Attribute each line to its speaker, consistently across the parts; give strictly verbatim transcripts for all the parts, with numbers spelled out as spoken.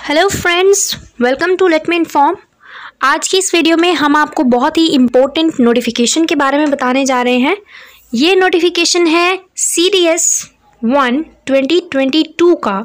Speaker 1: Hello friends, welcome to let me inform. आज की इस वीडियो में हम आपको बहुत ही इम्पोर्टेंट नोटिफिकेशन के बारे में बताने जा रहे हैं। ये नोटिफिकेशन है C D S one twenty twenty two का।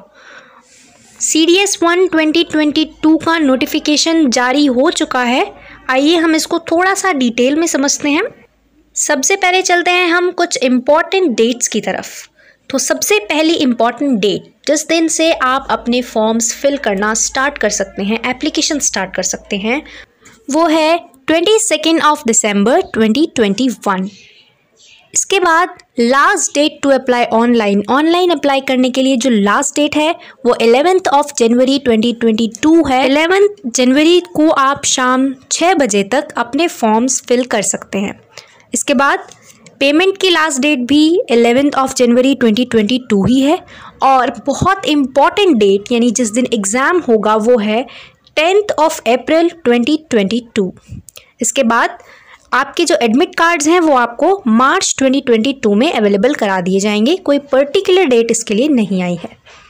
Speaker 1: C D S one twenty twenty two का नोटिफिकेशन जारी हो चुका है। आइए हम इसको थोड़ा सा डिटेल में समझते हैं। सबसे पहले चलते हैं हम कुछ इम्पॉर्टेंट डेट्स की तरफ। तो सबसे पहली इम्पॉर्टेंट डेट जिस दिन से आप अपने फॉर्म्स फिल करना स्टार्ट कर सकते हैं, एप्लीकेशन स्टार्ट कर सकते हैं, वो है twenty second of December twenty twenty one. इसके बाद last date to apply online online apply करने के लिए जो लास्ट डेट है वो eleventh of January twenty twenty two है। एलेवेंथ जनवरी को आप शाम छः बजे तक अपने फॉर्म्स फिल कर सकते हैं। इसके बाद पेमेंट की लास्ट डेट भी eleventh of January twenty twenty two ही है। और बहुत इम्पॉर्टेंट डेट यानी जिस दिन एग्ज़ाम होगा वो है tenth of April twenty twenty two. इसके बाद आपके जो एडमिट कार्ड्स हैं वो आपको मार्च ट्वेंटी ट्वेंटी टू में अवेलेबल करा दिए जाएंगे। कोई पर्टिकुलर डेट इसके लिए नहीं आई है।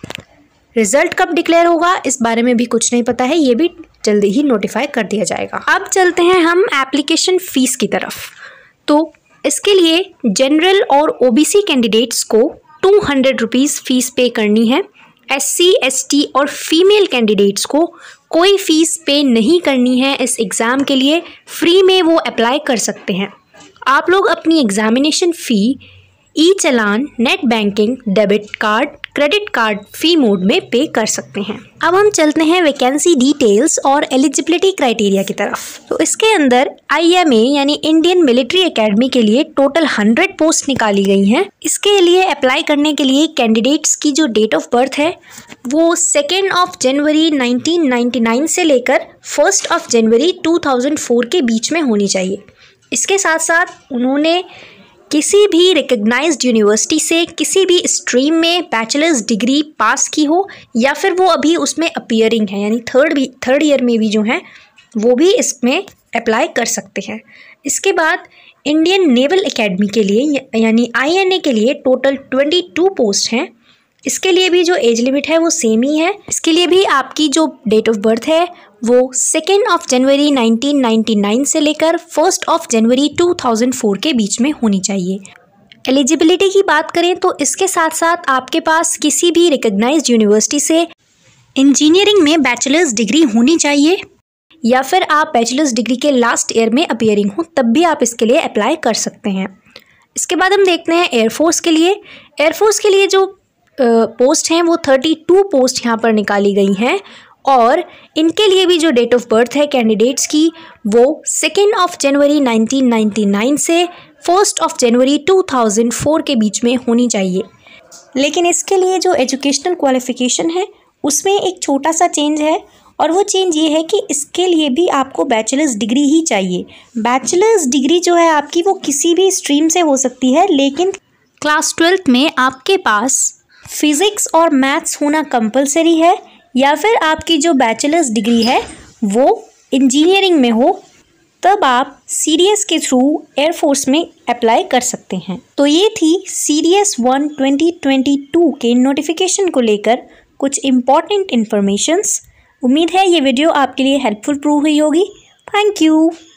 Speaker 1: रिज़ल्ट कब डिक्लेयर होगा इस बारे में भी कुछ नहीं पता है, ये भी जल्दी ही नोटिफाई कर दिया जाएगा। अब चलते हैं हम एप्लीकेशन फ़ीस की तरफ। तो इसके लिए जनरल और ओ बी सी कैंडिडेट्स को two hundred rupees fees pay करनी है। एस सी एस टी और फीमेल कैंडिडेट्स को कोई फ़ीस पे नहीं करनी है। इस एग्ज़ाम के लिए फ्री में वो अप्लाई कर सकते हैं। आप लोग अपनी examination fee e challan, net banking, debit card, credit card fee mode में पे कर सकते हैं। अब हम चलते हैं वैकेंसी डिटेल्स और एलिजिबिलिटी क्राइटेरिया की तरफ। तो इसके अंदर आई एम ए यानी इंडियन मिलिट्री एकेडमी के लिए टोटल हंड्रेड पोस्ट निकाली गई हैं। इसके लिए अप्लाई करने के लिए कैंडिडेट्स की जो डेट ऑफ बर्थ है वो second of January nineteen ninety nine से लेकर first of January two thousand four के बीच में होनी चाहिए। इसके साथ साथ उन्होंने किसी भी रिकग्नाइज्ड यूनिवर्सिटी से किसी भी स्ट्रीम में बैचलर्स डिग्री पास की हो या फिर वो अभी उसमें अपीयरिंग है यानी थर्ड भी थर्ड ईयर में भी जो हैं वो भी इसमें अप्लाई कर सकते हैं। इसके बाद इंडियन नेवल एकेडमी के लिए यानी आई एन ए के लिए टोटल ट्वेंटी टू पोस्ट हैं। इसके लिए भी जो एज लिमिट है वो सेम ही है। इसके लिए भी आपकी जो डेट ऑफ बर्थ है वो second of January nineteen ninety nine से लेकर first of January two thousand four के बीच में होनी चाहिए। एलिजिबिलिटी की बात करें तो इसके साथ साथ आपके पास किसी भी रिकग्नाइज्ड यूनिवर्सिटी से इंजीनियरिंग में बैचलर्स डिग्री होनी चाहिए या फिर आप बैचलर्स डिग्री के लास्ट ईयर में अपीयरिंग हो तब भी आप इसके लिए अप्लाई कर सकते हैं। इसके बाद हम देखते हैं एयरफोर्स के लिए। एयरफोर्स के लिए जो पोस्ट हैं वो थर्टी टू पोस्ट यहाँ पर निकाली गई हैं और इनके लिए भी जो डेट ऑफ बर्थ है कैंडिडेट्स की वो second of January nineteen ninety nine से first of January two thousand four के बीच में होनी चाहिए। लेकिन इसके लिए जो एजुकेशनल क्वालिफ़िकेशन है उसमें एक छोटा सा चेंज है और वो चेंज ये है कि इसके लिए भी आपको बैचलर्स डिग्री ही चाहिए। बैचलर्स डिग्री जो है आपकी वो किसी भी स्ट्रीम से हो सकती है, लेकिन क्लास ट्वेल्थ में आपके पास फिज़िक्स और मैथ्स होना कंपलसरी है या फिर आपकी जो बैचलर्स डिग्री है वो इंजीनियरिंग में हो तब आप सी डी एस के थ्रू एयरफोर्स में अप्लाई कर सकते हैं। तो ये थी C D S one twenty twenty two के नोटिफिकेशन को लेकर कुछ इम्पॉर्टेंट इन्फॉर्मेशंस। उम्मीद है ये वीडियो आपके लिए हेल्पफुल प्रूव हुई होगी। Thank you.